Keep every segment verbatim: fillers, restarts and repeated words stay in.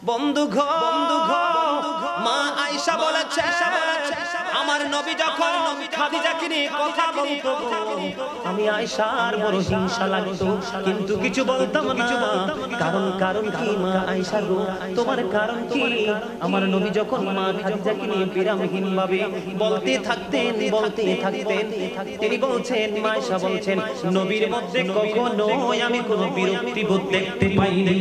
বন্ধু গো মা আয়েশা বলেছে আমার নবী যখন খাদিজাকে নিয়ে কথা বলতো আমি আয়েশার বড় হিংসা লাগতো, কিন্তু কিছু বলতাম না। কারণ কারণ কি মা আয়েশা গো, তোমার কারণ কি? আমার নবী যখন মা খাদিজাকে নিয়ে বিরামহীন ভাবে বলতে থাকতেন বলতে থাকতেন তিনি বলছেন, মা আয়েশা বলছেন, নবীর মধ্যে কখনো আমি কোনো বিরক্তি বোধ দেখতে পাইনি।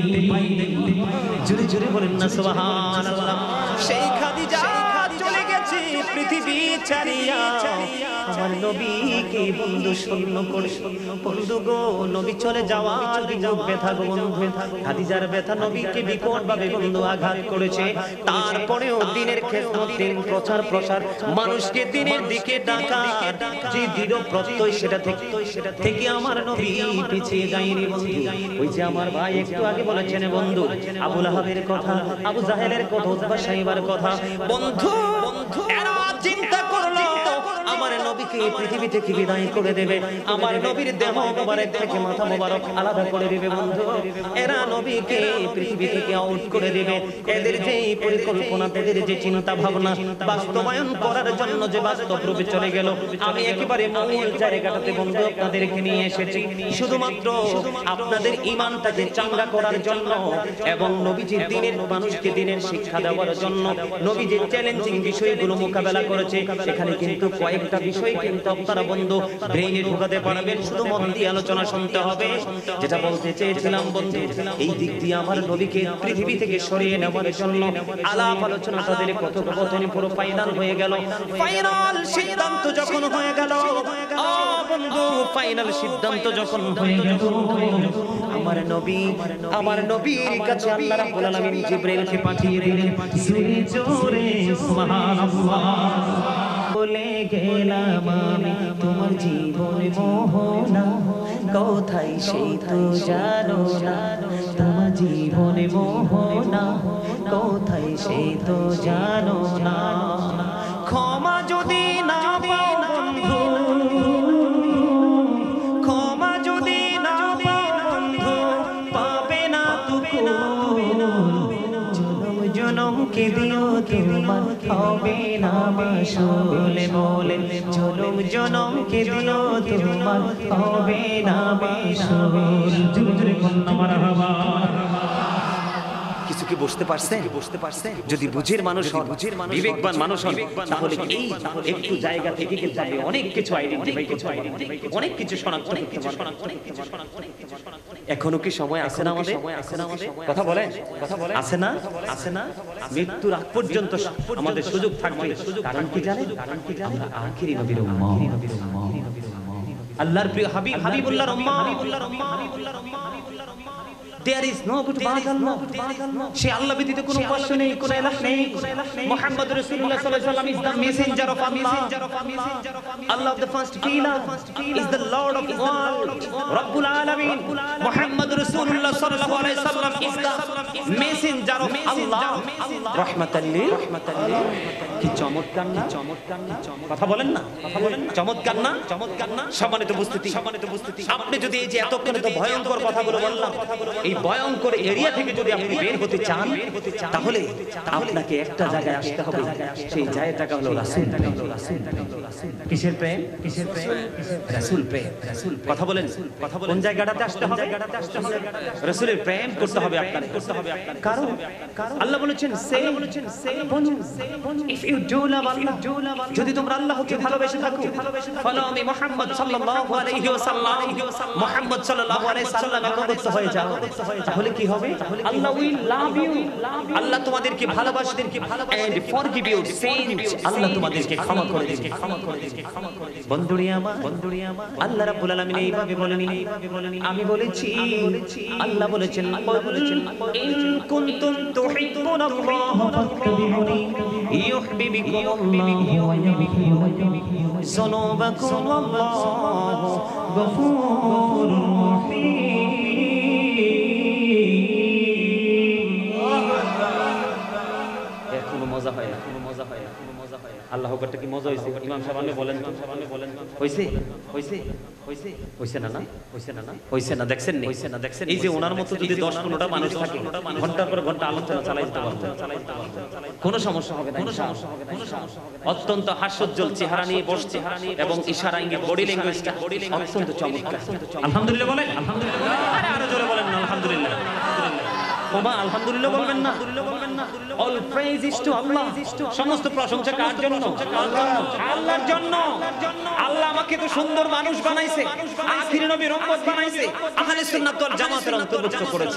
জোরে জোরে বলেন না সুবহানাল্লাহ। সেই খাদিজা চলে গেছে পৃথিবী ছাড়িয়া, আমার নবীকে বন্ধু শূন্য করে। বন্ধু গো নবী চলে যাওয়ার বিয়োগ ব্যথা গো বন্ধু, খাদিজার ব্যথা নবীকে বিকট ভাবে বন্ধু আঘাত করেছে। তারপরেও দিনের খেদমত, দিন প্রচার প্রসার, মানুষকে দিনের দিকে ডাকা যে দৃঢ় প্রত্যয়, সেটা থেকে সেটা থেকে আমার নবী পিছিয়ে যায়নি বন্ধু। ওই যে আমার ভাই একটু আগে বলেছেন বন্ধু, আবু লাহাবের কথা, আবু জাহেলের কথা, উতবা সাইবার কথা, বন্ধু এরা চিন্তা করলো আমার নবীকে পৃথিবী থেকে বিদায় করে দেবে, আমার নবীর দেহ মোবারক থেকে মাথা মোবারক আলাদা করে দেবে বন্ধু। এরা নবীকে পৃথিবী থেকে আউট করে দেবে। এদের যে পরিকল্পনা, এদের যে চিন্তা ভাবনা বাস্তবায়ন করার জন্য যে বাস্তব রূপে চলে গেল, আমি একেবারে মূল জায়গাটাতে বন্ধু আপনাদেরকে নিয়ে এসেছি শুধুমাত্র আপনাদের ঈমানটাকে চাঙ্গা করার জন্য এবং নবীজির দ্বীনের মানুষকে দ্বীনের শিক্ষা দেওয়ার জন্য। নবী যে চ্যালেঞ্জিং বিষয়গুলো মোকাবেলা করেছে, সেখানে কিন্তু কয়েকটা বিষয় কিন্তু আপনারা বন্ধু ব্রেইনে ঢোকাতে পারবেন, শুধু মন দিয়ে আলোচনা শুনতে হবে। যেটা বলতে চেয়েছিলাম বন্ধু, এই দিক দিয়ে আমার নবীকে পৃথিবী থেকে সরিয়ে নেওয়ার জন্য আলাপ আলোচনা তাদের কথোপকথন পুরো ফাইনাল হয়ে গেল। ফাইনাল সিদ্ধান্ত যখন হয়ে গেল ও বন্ধু, ফাইনাল সিদ্ধান্ত যখন হয়ে গেল, আমার নবী আমার নবীর কাছে আল্লাহ রাব্বুল আলামিন জিবরাইলকে পাঠিয়ে দিলেন। জোরে জোরে সুবহানাল্লাহ বলে গেলাম আমি তোমার জীবনে মোহনা, কোথায় সেই তো জানো না, তোমার জীবনে মোহনা, কোথায় সেই তো জানো না। ক্ষমা যদি না পাও বন্ধু, ক্ষমা যদি না পাও বন্ধু, পাবে না তুমি জনম জনম কে দিও তোমার হবে না বাসলে বলে, জনম জনম কে দিও তোমার হবে না বাসলে। জোরে জোরে কন্যা মারহাবা। কিছু কি বুঝতে পারছেন? বুঝতে পারছেন? যদি বুঝির মানুষ হন, বুঝির মানুষ, বিবেকবান মানুষ হন, তাহলে এই একটু জায়গা থেকে কিন্তু আপনি অনেক কিছু আইডেন্টিফাই করতে পারবেন, অনেক কিছু শনাক্ত করতে পারবেন। এখনো কি সময় আছে না আমাদের? কথা বলেন, কথা বলেন, আছে না? আছে না? মৃত্যুর আগ পর্যন্ত আমাদের সুযোগ থাকবে। কারণ কি জানেন? কারণ কি জানেন? আমরা আখিরি নবীর উম্মাহ, আল্লাহর প্রিয় হাবিব, হাবিবুল্লাহর উম্মাহ, হাবিবুল্লাহর উম্মাহ, হাবিবুল্লাহর উম্মাহ। There is no but Allah. সে আল্লাহ ব্যতীত কোনো উপাস্য নেই, কোনো ইলাহ নেই। মুহাম্মদ রাসূলুল্লাহ সাল্লাল্লাহু আলাইহি ওয়াসাল্লাম is the messenger of Allah. Allah of the first pillar is the Lord of all, Rabbul Alamin. Muhammad Rasulullah sallallahu alaihi wasallam is the messenger of Allah, rahmatan lil alamin. কি চমৎকার না? চমৎকার না? কথা বলেন না? কথা বলেন না? চমৎকার না? চমৎকার না? সম্মানিত উপস্থিতি, সম্মানিত উপস্থিতি, আপনি যদি এই যে এতক্ষণ তো ভয়ঙ্কর কথাগুলো বললাম, এই ভয়ঙ্কর এরিয়া থেকে যদি আপনি বের হতে চান, তাহলে আপনাকে একটা জায়গায় আসতে হবে। সেই জায়গাটা হলো রাসূল। কিসের প্রেম? কিসের প্রেম? রাসূল প্রেম। রাসূল কথা বলেন, কথা বলেন। কোন জায়গাটাতে আসতে হবে? রাসূলের প্রেম করতে হবে আপনাকে, করতে হবে আপনাকে। কারণ আল্লাহ বলেছেন, সে বলেছেন, সে if you do love Allah, যদি তোমরা আল্লাহকে ভালোবেসে থাকো, ফলো আমি মুহাম্মদ সাল্লাল্লাহু আলাইহি ওয়াসাল্লাম, মুহাম্মদ সাল্লাল্লাহু আলাইহি ওয়াসাল্লামের অনুগত হয়ে যাও, তাহলে কি হবে? আল্লাহ উইল লাভ ইউ, আল্লাহ তোমাদেরকে ভালোবাসবেন, and forgive you sins, Allah তোমাদেরকে ক্ষমা করে দিবেন, ক্ষমা করে দিবেন, ক্ষমা করে দিবেন। বন্ধুরি আমার, বন্ধুরি আমার, আল্লাহ রাব্বুল আলামিন এইভাবে বলেনি, আমি বলেছি, আল্লাহ বলেছেন, বলেছেন ইন কুনতুম তুহিব্বুনাল্লাহ ফাত্তাবিউনি ইউহিব্বুকুমুল্লাহ ওয়া ইয়াগফির লাকুম যুনুবাকুম আল্লাহু গফুরুর রহিম। এখনো মজা হয় না, কোনো মজা হয় না, কোনো মজা হয় না। আল্লাহ আকবারটা কি মজা হয়েছে? ইমাম সাহেব আপনি বলেন তো, বলেন হয়েছে হয়েছে হয়েছে হয়েছে না না হয়েছে না না হয়েছে না দেখছেন নি? হয়েছে না দেখছেন? এই যে ওনার মতো যদি দশ পনেরোটা মানুষ থাকে ঘন্টার পর ঘন্টা আলোচনা চালাই দিতে পারবে, কোনো সমস্যা হবে না, কোনো সমস্যা হবে না। অত্যন্ত হাস্যোজ্জ্বল চেহারা নিয়ে বসছে এবং ইশারা ইঙ্গিত বডি ল্যাঙ্গুয়েজটা অত্যন্ত চমৎকার। আলহামদুলিল্লাহ বলেন, আলহামদুলিল্লাহ। আরে আরো জোরে বলেন না আলহামদুলিল্লাহ। ওমা আলহামদুলিল্লাহ বলবেন না, বলবেন না। All praise is to Allah. সমস্ত প্রশংসা কার জন্য? আল্লাহর জন্য। আল্লাহ আমাকে তো সুন্দর মানুষ বানাইছে, আখির নবীর উম্মত বানাইছে, আহলে সুন্নাত ওয়াল জামাতের অন্তর্ভুক্ত করেছে।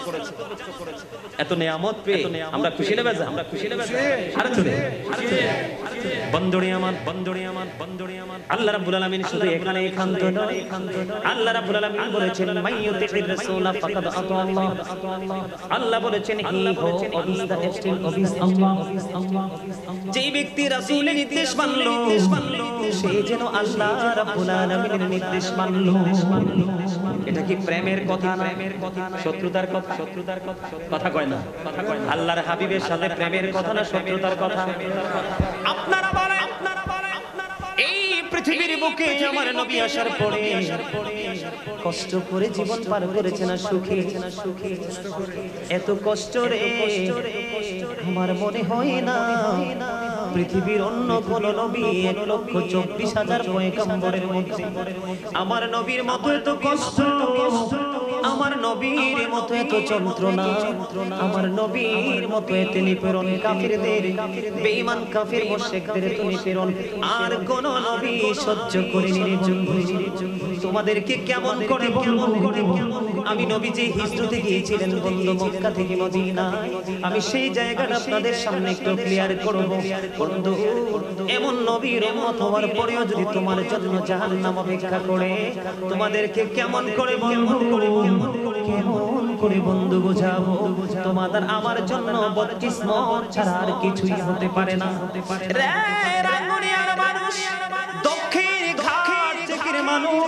এত নিয়ামত পেয়ে আমরা খুশি না বেজা? আমরা খুশি না বেজা? আরে জোরে, আরে জোরে। বন্ধুরে আমার, বন্ধুরে আমার, বন্ধুরে আমার, আল্লাহ রাব্বুল আলামিন শুধু এখানে একান্ত নয়, আল্লাহ রাব্বুল আলামিন বলেছেন মাইয়ুতির রাসূল ফাকাদ আতা আল্লাহ। আল্লাহ বলেছেন হি হো অবিস দা এক্সটেন অবিস আল্লাহ। যেই ব্যক্তি রাসূলের নির্দেশ মানলো সে যেন আল্লাহ রাব্বুল আলামিনের নির্দেশ মানলো। এটা কি প্রেমের কথা? প্রেমের কথা, শত্রুতার কথা? শত্রুতার কথা, কথা কয় না, কথা কয় না। আল্লাহর হাবিবের সাথে প্রেমের কথা না শত্রুতার কথা? আপনারা বলেন, আপনারা বলেন। এই পৃথিবীর বুকে আমার নবী আসার পরে কষ্ট করে জীবন পার করেছে না সুখে? এত কষ্ট রে আমার মনে হয় না পৃথিবীর অন্য কোন নবী এক লক্ষ চব্বিশ হাজার পয়গম্বরের মধ্যে আমার নবীর মতো এত কষ্ট, আমার নবীর মতো এত যন্ত্রণা, আমার নবীর মতো এত নিপীড়ন, কাফিরদের বেঈমান কাফির মুশরিকদের এত নিপীড়ন আর কোন নবী সহ্য করেনি রে যুগ। তোমাদেরকে কেমন করে বলবো আমি নবী যে হিজরতে গিয়েছিলেন বন্ধু মক্কা থেকে মদিনা, আমি সেই জায়গাটা আপনাদের সামনে একটু ক্লিয়ার করব। বন্ধু এমন নবীর উম্মত হওয়ার পরেও যদি তোমার জন্য জাহান্নাম অপেক্ষা করে তোমাদেরকে কেমন করে বলবো, কেমন করে বন্ধু বুঝাবো? তোমাদের আমার জন্য বদকিসমত ছাড়া আর কিছুই হতে পারে না। রে রাঙ্গুনিয়ার মানুষ, দক্ষিণ ঘাট থেকে মানুষ,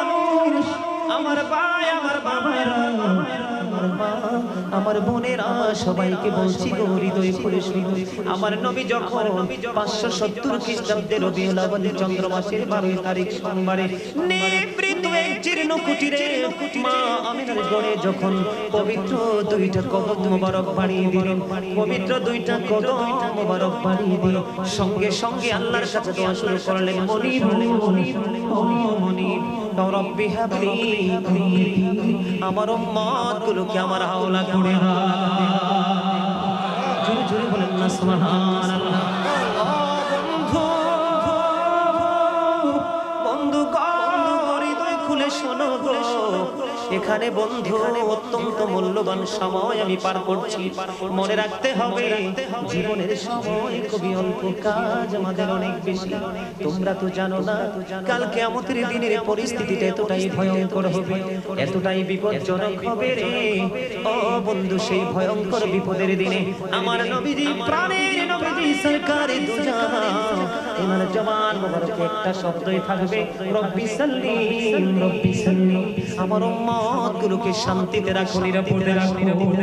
আমার ভাই আমার বাবারা আমার মা আমার বোনেরা সবাইকে বলছি গো হৃদয় খুলে শুনো। আমার নবী যখন পাঁচশো সত্তর খ্রিস্টাব্দে রবিউল আউয়াল চন্দ্র মাসের বারোই তারিখ সোমবারে নিভৃত এক জীর্ণ কুটিরে মা আমিনার ঘরে যখন পবিত্র দুইটা কদম মোবারক বাড়িয়ে দিলেন, পবিত্র দুইটা কদম মোবারক বাড়িয়ে দিল, সঙ্গে সঙ্গে আল্লাহর কাছে দোয়া শুরু করলেন, মনিব মনিব ও মনিব রব্বি হাবলি, আমার উম্মত গুলোকে আমার হাওলা করে না। জোরে জোরে বলেন না সুবহানাল্লাহ। বন্ধু বন্ধু হৃদয় খুলে শোনো গো, এখানে বন্ধু অত্যন্ত মূল্যবান সময় আমি পার করছি। মনে রাখতে হবে জীবনের সময় খুবই অল্প, কাজ আমাদের অনেক বেশি। তোমরা তো জানো না কাল কিয়ামতের দিনের পরিস্থিতিটা এতটাই ভয়ঙ্কর হবে, এতটাই বিপজ্জনক হবে রে ও বন্ধু। সেই ভয়ঙ্কর বিপদের দিনে আমার নবীজি প্রাণের নবীজি সরকারে দু জাহান এনার জবান মোবারকে একটা শব্দই থাকবে, রব্বি সাল্লিম রব্বি সাল্লিম। আমার উম্মত গুলোকে শান্তিতে রাখো, নিরাপদে রাখো।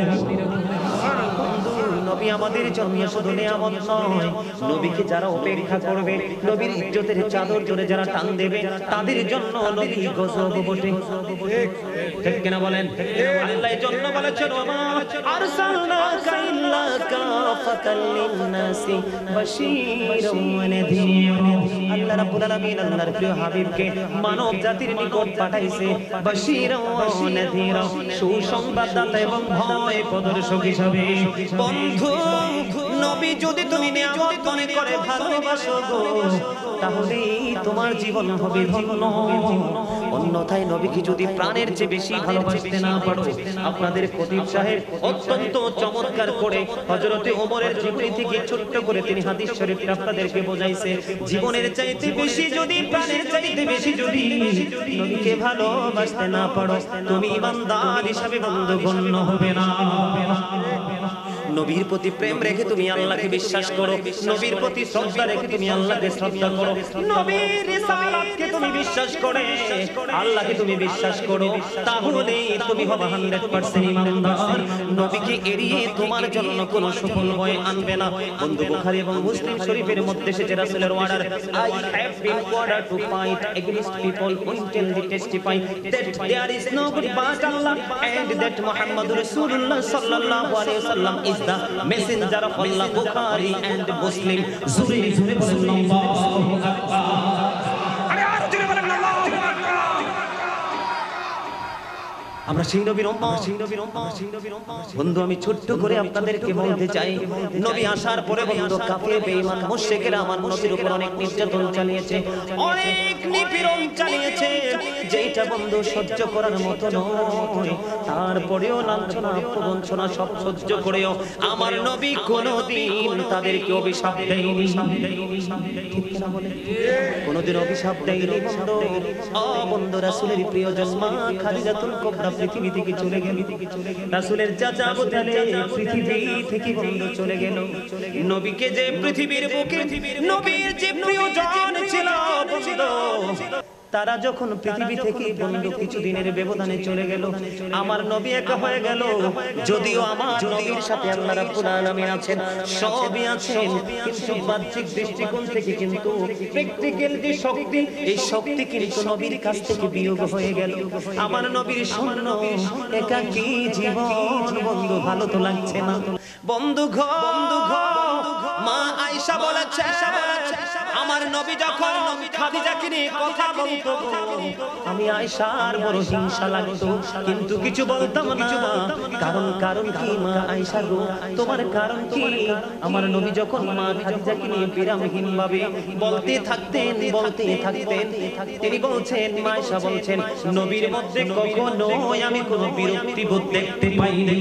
নবী আমাদের জন্য শুধু নিয়ামত নয়, নবীকে যারা উপেক্ষা করবে, নবীর ইজ্জতের চাদর জোরে যারা টান দেবে তাদের জন্য নবী গজব বটে। ঠিক কিনা বলেন? আল্লাহর জন্য বলেছেন ওমা আরসালনাকা ইল্লা কাফাতাল লিন-নাসি বাশীরাও ওয়া নাযীরা। আল্লাহ রাব্বুল আলামিন আল্লাহর প্রিয় হাবিবকে মানব জাতির নিকট পাঠাইছে বাশীরাও ওয়া নাযীরা, সুসংবাদদাতা এবং ভয় প্রদর্শক হিসাবে। বন্ধু নবী যদি তুমি নিয়ামত মনে করে ভালোবাসো গো, তাহলে তোমার জীবন হবে ধন্য। অন্যথায় নবীকে যদি প্রাণের চেয়ে বেশি ভালোবাসতে না পারো, আপনাদের খতিব সাহেব অত্যন্ত চমৎকার করে হযরতে ওমরের জীবনী থেকে ছোট্ট করে তিনি হাদিস শরীফটা আপনাদেরকে বোঝাইছে। জীবনের চাইতে বেশি যদি, প্রাণের চাইতে বেশি যদি নবীকে ভালোবাসতে না পারো, তুমি ইমানদার হিসাবে বন্ধু গণ্য হবে না। নবীর প্রতি প্রেম রেখে তুমি আল্লাহকে বিশ্বাস করো, নবীর প্রতি শ্রদ্ধা রেখে তুমি আল্লাহকে শ্রদ্ধা করো, নবীর রিসালাতকে তুমি বিশ্বাস করে আল্লাহকে তুমি বিশ্বাস করো, তাহলে তুমি হবে একশো পার্সেন্ট ঈমানদার। নবীকে এড়িয়ে তোমার জন্য কোনো সুফল বয়ে আনবে না। বন্ধু, বুখারী এবং মুসলিম শরীফের মধ্যে এসেছে রাসূলের ওয়ার্ডার, I have been ordered to fight against people who intently testify that there is no God but Allah and that Muhammad Rasulullah sallallahu alaihi wasallam is the messenger of Allah. Bukhari and Muslim. জোরে জোরে বলেন আল্লাহু আকবার। আরে আর জোরে বলেন আল্লাহু আকবার। আমরা সেই নবীর উম্মত, সেই নবীর উম্মত, সেই নবীর উম্মত। বন্ধু, আমি ছোট্ট করে আপনাদেরকে বলতে চাই, নবী আসার পরে বন্ধু কাফির বেঈমান মুশরিকরা আমার নবীর উপর অনেক নির্যাতন চালিয়েছে, অনেক নিপীড়ন চালিয়েছে, যেটা বন্ধু সহ্য করার মতো নয়। তারপরেও লাঞ্ছনা প্রবঞ্চনা সব সহ্য করেও আমার নবী কোনোদিন তাদেরকে অভিশাপ দেয়নি। ঠিক কিনা বলে? কোনোদিন অভিশাপ দেয়নি বন্ধু। ও বন্ধু, রাসূলের প্রিয়জন মা খাদিজাতুল কুবরা পৃথিবী থেকে চলে গেল, রাসূলের চাচা আবু তালেব পৃথিবী থেকে বন্ধু চলে গেল। নবীকে যে পৃথিবীর বুকে নবীর যে প্রিয়জন ছিল বন্ধু, তারা যখন পৃথিবী থেকে বন্ধু কিছুদিনের ব্যবধানে চলে গেল, আমার নবী একা হয়ে গেল। যদিও আমার নবীর সাথে আল্লাহ রাব্বুল আলামিন আছেন, সবই আছেন, কিন্তু বাহ্যিক দৃষ্টিকোণ থেকে কিন্তু প্র্যাকটিক্যাল যে শক্তি, এই শক্তি কিন্তু নবীর কাছ থেকে বিয়োগ হয়ে গেল। আমার নবীর শূন্য একাকী জীবন বন্ধু, ভালো তো লাগছে না বন্ধু। গো বন্ধু গো, মা আয়েশা বলেছে আমার নবী যখন খাদিজাকে নিয়ে কথা বলতো আমি আয়েশার বড় হিংসা লাগতো, কিন্তু কিছু বলতাম না। কারণ কারণ কি মা আয়েশা গো, তোমার কারণ কি? আমার নবী যখন মা খাদিজাকে নিয়ে বিরামহীন ভাবে বলতে থাকতেন বলতে থাকতেন তিনি বলছেন, মা আয়েশা বলছেন, নবীর মধ্যে কখনো আমি কোনো বিরক্তি বোধ দেখতে পাইনি।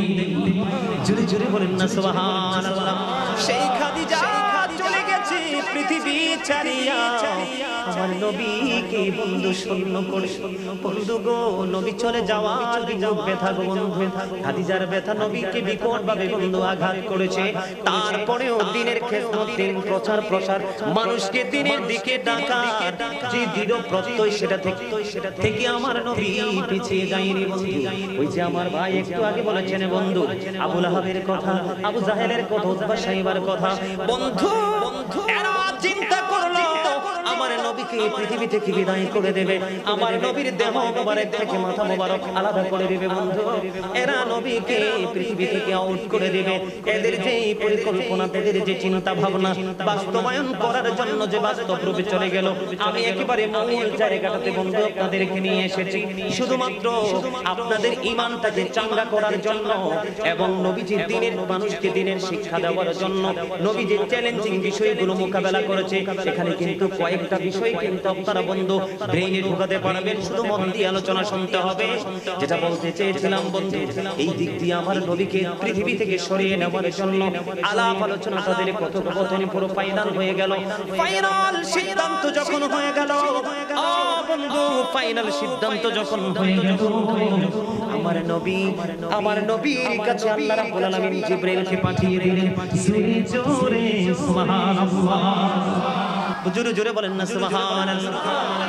জোরে জোরে বলেন না সুবহানাল্লাহ। সেই খাদিজা চলে গেছে পৃথিবী ছাড়িয়া, আমার নবীকে বন্ধু শূন্য করে। বন্ধু গো, নবী চলে যাওয়ার বিয়োগ ব্যথা গো বন্ধু, খাদিজার ব্যথা নবীকে বিকট ভাবে বন্ধু আঘাত করেছে। তারপরেও দিনের খেদমত, দিন প্রচার প্রসার, মানুষকে দিনের দিকে ডাকা যে দৃঢ় প্রত্যয়, সেটা থেকে সেটা থেকে আমার নবী পিছিয়ে যায়নি বন্ধু। ওই যে আমার ভাই একটু আগে বলেছেন বন্ধু, আবু লাহাবের কথা, আবু জাহেলের কথা, উতবা সাইবার কথা, বন্ধু এরা চিন্তা করলো আমার নবীকে পৃথিবী থেকে বিদায় করে দেবে, আমার নবীর দেহ মোবারক থেকে মাথা মোবারক আলাদা করে দেবে বন্ধু। এরা নবীকে পৃথিবী থেকে আউট করে দেবে। এদের যে পরিকল্পনা, এদের যে চিন্তা ভাবনা বাস্তবায়ন করার জন্য যে বাস্তব রূপে চলে গেল, আমি একেবারে মূল জায়গাটাতে বন্ধু আপনাদেরকে নিয়ে এসেছি শুধুমাত্র আপনাদের ঈমানটাকে চাঙ্গা করার জন্য এবং নবীজির দ্বীনের মানুষকে দ্বীনের শিক্ষা দেওয়ার জন্য। নবী যে চ্যালেঞ্জিং বিষয়গুলো মোকাবেলা করেছে, সেখানে কিন্তু কয়েকটা বিষয় কিন্তু আপনারা বন্ধু ব্রেইনে ঢোকাতে পারবেন, শুধু মন দিয়ে আলোচনা শুনতে হবে। যেটা বলতে চেয়েছিলাম বন্ধু, এই দিক দিয়ে আমার নবীকে পৃথিবী থেকে সরিয়ে নেওয়ার জন্য আলাপ আলোচনা তাদের কথোপকথনে পুরো ফাইনাল হয়ে গেল। ফাইনাল সিদ্ধান্ত যখন হয়ে গেল ও বন্ধু, ফাইনাল সিদ্ধান্ত যখন হয়ে গেল, আমার নবী আমার নবীর কাছে আল্লাহ রাব্বুল আলামিন জিবরাইলকে পাঠিয়ে দিলেন। জোরে জোরে সুবহানাল্লাহ, জোরে জোরে বলেন না সুবহানাল্লাহ।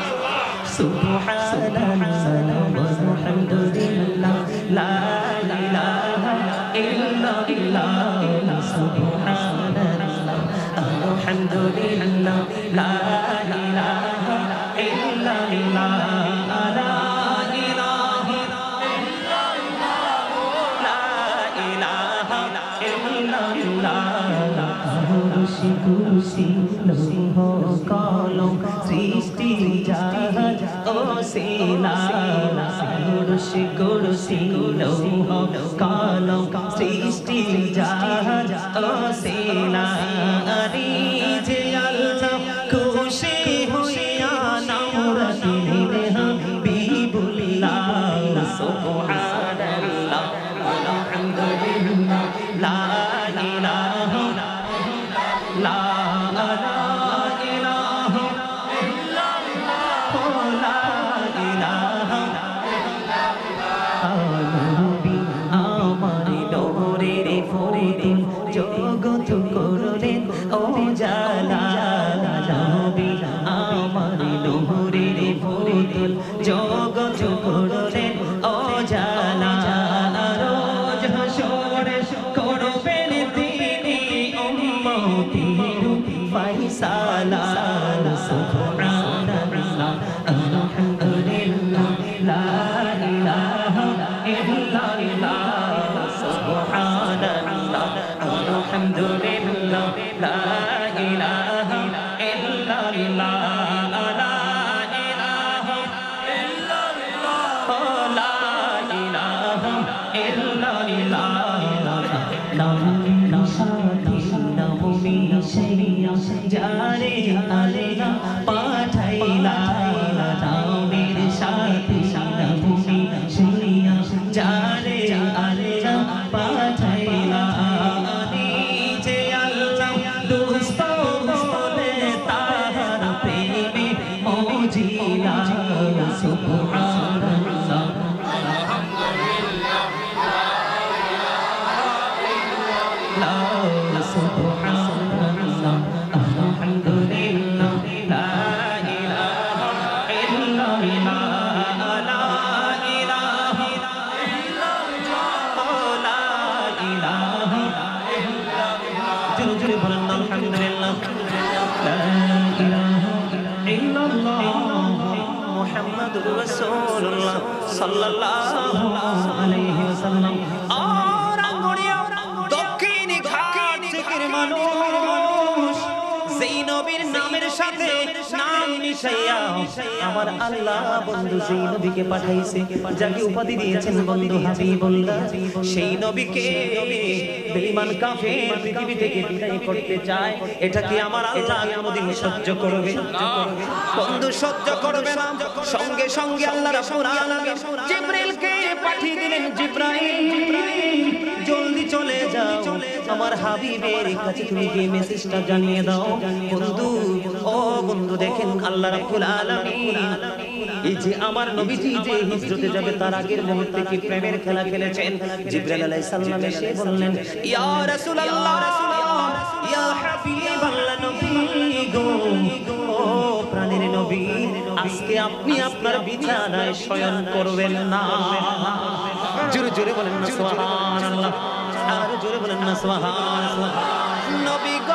সুবহানাল্লাহ ওয়ালহামদুলিল্লাহ লা ইলাহা ইল্লাল্লাহ, সুবহানাল্লাহ আলহামদুলিল্লাহ লা ইলাহা ইল্লাল্লাহ, লা ইলাহা ইল্লাল্লাহ, লা ইলাহা ইল্লাল্লাহ। খুশি খুশি লৌহ কলম সৃষ্টি জাহাজ ও সেনা, খুশি খুশি লৌহ কলম সৃষ্টি জাহাজ ও সেনা, যে আল্লাহ খুশি হইয়া নাম রাখিলেন হাবিবুল্লাহ। সুবহানাল্লাহ আলহামদুলিল্লাহ লা ইলাহা লা ইলাহা ইল্লাল্লাহ, লা ইলাহা ইল্লাল্লাহ। নবী আমার নূরের ফুল ফুতুল জগৎ করলেন ও জালা নবী আমার নূরের ফুতুল জগৎ করলেন ও জালা রোজ হাসরে করবেন তিনি উম্মতির ফায়সালা সুবহানাল্লাহ আলহামদুলিল্লাহ লা ইলাহা ইল্লাল্লাহ সুবহানাল্লাহ আলহামদুলিল্লাহ লা ইলাহা ইল্লাল্লাহ লা ইলাহা ইল্লাল্লাহ লা ইলাহা ইল্লাল্লাহ নামে সাথী নামে শরিয়া জারে আল্লাহ পাঠাইলা নামের সাথী নামে শরিয়া জারে আল্লাহ পাঠাইলা নিজে আল্লাহ দোস্ত বলে তাহার প্রেমে মজিলা সুবহানাল্লাহ সুবহানাল্লাহ আলহামদুলিল্লাহ লা ইলাহা ইল্লাল্লাহ লা ইলাহা ইল্লাল্লাহ লা ইলাহা ইল্লাল্লাহ জোরে জোরে বলেন আলহামদুলিল্লাহ লা ইলাহা ইল্লাল্লাহ মুহাম্মাদুর রাসূলুল্লাহ সাল্লাল্লাহু আলাইহি ওয়াসাল্লাম আর আঙ্গুরিয়া দক্ষিণ ঘাট থেকে মানুষ যেই নবীর নামের সাথে নাম মিশাইয়া আমার আল্লাহ বন্ধু সেই নবীকে পাঠাইছে যাকে উপাধি দিয়েছেন বন্ধু হাবিবুল্লাহ সেই নবীকে বেঈমান কাফের পৃথিবী থেকে বিদায় করতে চায় এটা কি আমার আল্লাহ কোনদিন সহ্য করবে বন্ধু সহ্য করবে না সঙ্গে সঙ্গে আল্লাহ রাব্বুল আলামিন জিবরাইলকে পাঠিয়ে দিলেন জিবরাইল জলদি চলে যাও আমার হাবিবের কাছে তুমি গিয়ে মেসেজটা জানিয়ে দাও বন্ধু ও বন্ধু দেখেন আল্লাহ রাব্বুল আলামিন এই যে আমার নবীজি যে হিজরতে যাবে তার আগের মুহূর্তে কি প্রেমের খেলা খেলেছেন জিবরাইল আলাইহিস সালাম এসে বললেন ইয়া রাসূলুল্লাহ ইয়া হাবিবাল্লাহ নবী গো ও প্রাণের নবী আজকে আপনি আপনার বিছানায় শয়ন করবেন না জোরে জোরে বলেন না সুবহানাল্লাহ আর জোরে বলেন না সুবহানাল্লাহ নবী গো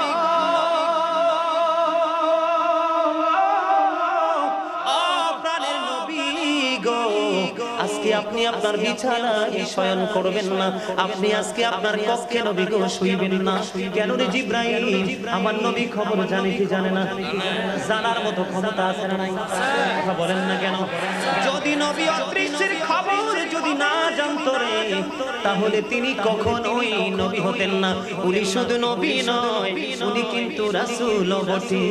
আজকে আপনি আপনার বিছানায় শয়ন করবেন না আপনি আজকে আপনার কক্ষে নবী গো শুইবেন না কেন রে জিবরাইল আমার নবী খবর জানে কি জানে না জানার মতো ক্ষমতা আছে না নাই কথা বলেন না কেন যদি নবী অদৃশ্যের খবর যদি না জানতো রে তাহলে তিনি কখনোই নবী হতেন না উনি শুধু নবী নয় উনি কিন্তু রাসূলও বটে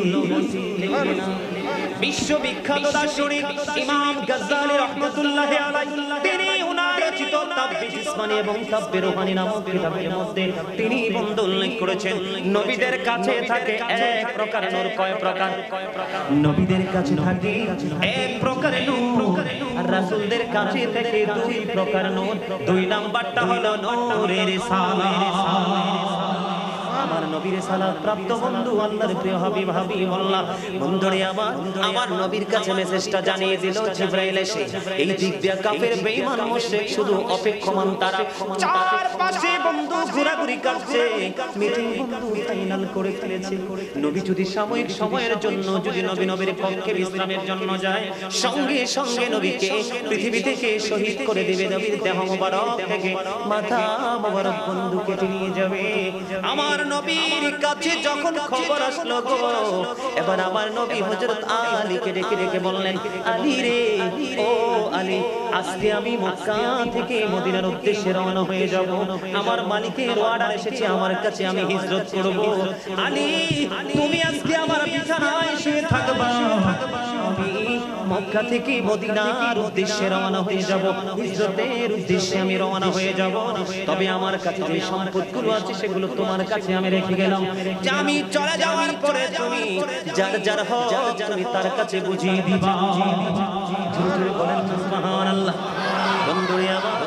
বিশ্ববিখ্যাত দার্শনিক ইমাম গাজ্জালি রাহমাতুল্লাহি আলাইহি তিনি উনার রচিত তাব্বে জিসমানি এবং তাব্বে রূহানি নামক কিতাবের মধ্যে তিনি বন্ধু উল্লেখ করেছেন নবীদের কাছে থাকে এক প্রকার নূর কয় প্রকার নবীদের কাছে থাকে এক প্রকার নূর আর রাসূলদের কাছে থাকে দুই প্রকার নূর দুই নাম্বারটা হলো নূরের রিসালাত আমার নবীর সালাত প্রাপ্ত বন্ধু আল্লাহর প্রিয় হাবিব হাবিবুল্লাহ বন্ধুরে আমার আমার নবীর কাছে মেসেজটা জানিয়ে দিল জিবরাইল এসে এই দিক দিয়ে কাফের বেঈমান মুশরিক শুধু অপেক্ষমান তারা চার পাশে বন্ধু ঘোরাঘুরি করছে মিটিং বন্ধু ফাইনাল করে ফেলেছে নবী যদি সাময়িক সময়ের জন্য যদি নবী নবীর কক্ষে বিশ্রামের জন্য যায় সঙ্গে সঙ্গে নবীকে পৃথিবী থেকে শহীদ করে দিবে নবীর দেহ মোবারক থেকে মাথা মোবারক বন্ধু কেটে নিয়ে যাবে আমার নবীর কাছে যখন খবর আসলো গো এবার আমার নবী হযরত আলীকে ডেকে ডেকে বললেন আলী রে ও আলী আজকে আমি মক্কা থেকে মদিনার উদ্দেশ্যে রওনা হয়ে যাব আমার মালিকের অর্ডার এসেছে আমার কাছে আমি হিজরত করব আলী তুমি আজকে আমার বিছানায় শুয়ে থাকবা আমি মক্কা থেকে মদিনার উদ্দেশ্যে রওনা হয়ে যাব হিজরতের উদ্দেশ্যে আমি রওনা হয়ে যাব তবে আমার কাছে যে সম্পদগুলো আছে সেগুলো তোমার কাছে আমি রেখে গেলাম যে আমি চলে যাওয়ার পরে তুমি যার যার হক তুমি তার কাছে বুঝিয়ে দিবা জোরে জোরে বলেন সুবহানাল্লাহ বন্ধুরে আমার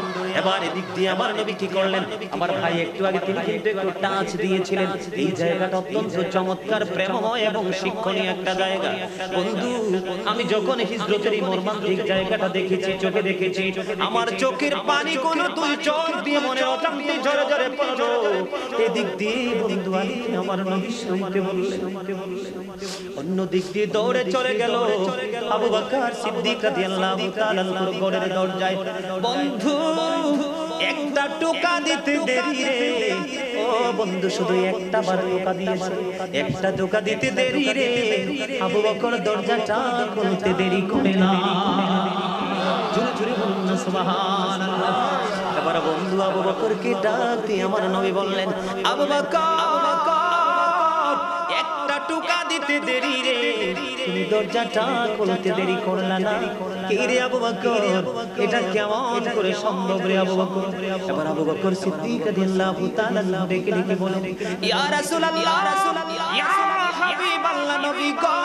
এবার এদিক দিয়ে আমার নবী কি করলেন, আমার ভাই একটু আগে তিনি কিন্তু একটু টাচ দিয়েছিলেন। এই জায়গাটা অত্যন্ত চমৎকার, প্রেমময় এবং শিক্ষণীয় একটা জায়গা। বন্ধু, আমি যখন হিজরতের এই মর্মান্তিক জায়গাটা দেখেছি, চোখে দেখেছি, আমার চোখের পানি কোন দুই চোখ দিয়ে মনে অজান্তে ঝরে ঝরে পড়লো। এদিক দিয়ে বন্ধু আলী আমার নবী শুনতে বললেন, অন্য দিক দিয়ে দৌড়ে চলে গেল আবু বকর সিদ্দিক রাদিয়াল্লাহু তাআলা আনহুর ঘরের দরজায়। বন্ধু, একটা টোকা দিতে দেরি রে, ও বন্ধু শুধু একটা বার টোকা দিয়েছে, একটা টোকা দিতে দেরি রে, আবু বকর দরজাটা খুলতে দেরি করে না। জোরে জোরে বলুন না সুবহানাল্লাহ। এবার বন্ধু আবু বকরকে ডাক দিয়ে আমার নবী বললেন, আবু বকর একটা টোকা দিতে দেরি রে, তুমি দরজাটা খুলতে দেরি করলা না। কি রে আবু বকর, এটা কেমন করে সম্ভব রে আবু বকর? এবার আবু বকর সিদ্দিক রাদিয়াল্লাহু তাআলা ডেকে ডেকে বলেন, ইয়া রাসূলুল্লাহ, ইয়া হাবিবাল্লাহ, নবী গো,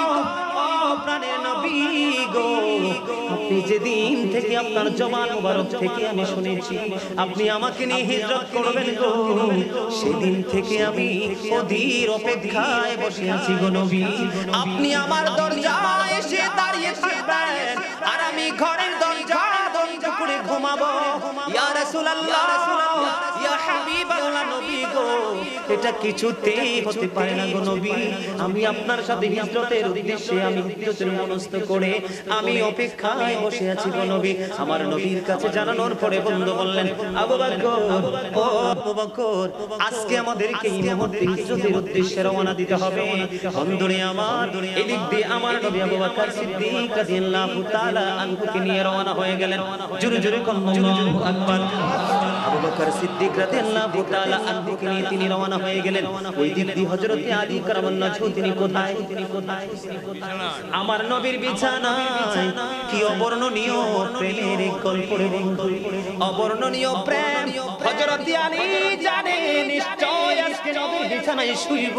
ও প্রাণের নবী গো, আপনি যেদিন থেকে আপনার জবান মুবারক থেকে আমি শুনেছি আপনি আমাকে নিয়ে হিজরত করবেন গো, সেদিন থেকে আমি অধীর অপেক্ষায় বসে আছি গো নবী। আপনি আমার দরজায় এসে দাঁড়িয়ে থাকবেন আর আমি ঘরের দরজা বন্ধ করে ঘুমাবো। ইয়া রাসূলুল্লাহ, ইয়া হাবিবাল্লাহ, নবী গো, এটা কিছুতেই হতে পারে না গো নবী। আমি আপনার সাথে হিজরতের উদ্দেশ্যে আমি হিজরতের মনস্থ করে আমি অপেক্ষায় বসে আছি গো নবী। আমার নবীর কাছে জানানোর পরে বন্ধু বললেন, আবু বকর, ও আবু বকর, আজকে আমাদেরকে এই মুহূর্তে হিজরতের উদ্দেশ্যে রওনা দিতে হবে। বন্ধুরে আমার, এদিক দিয়ে আমার নবী আবু বকর সিদ্দিক রাদিয়াল্লাহু তাআলা আনহুকে নিয়ে রওনা হয়ে গেলেন। জোরে জোরে আল্লাহু আকবার। আবু বকর সিদ্দিক রাদিয়াল্লাহু তাআলা আনহুকে নিয়ে তিনি রওনা হয়ে গেলেন। ওই দিক দিয়ে হযরতে আলী কারামাল্লাহু ওয়াজহু তিনি কোথায়? তিনি কোথায়? আমার নবীর বিছানায়। কি অবর্ণনীয় প্রেমের এক গল্প রে বন্ধু, অবর্ণনীয় প্রেম। হযরতে আলী জানে নিশ্চয় আজকে নবীর বিছানায় শুইব,